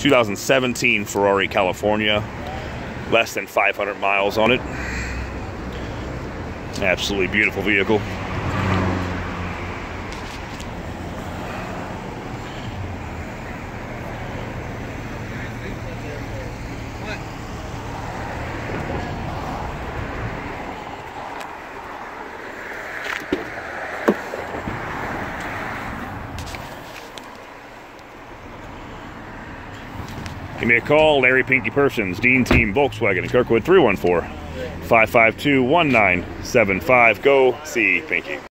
2017 Ferrari California. Less than 500 miles on it. Absolutely beautiful vehicle. Give me a call, Larry Pinky Persons, Dean Team Volkswagen in Kirkwood, 314-552-1975. Go see Pinky.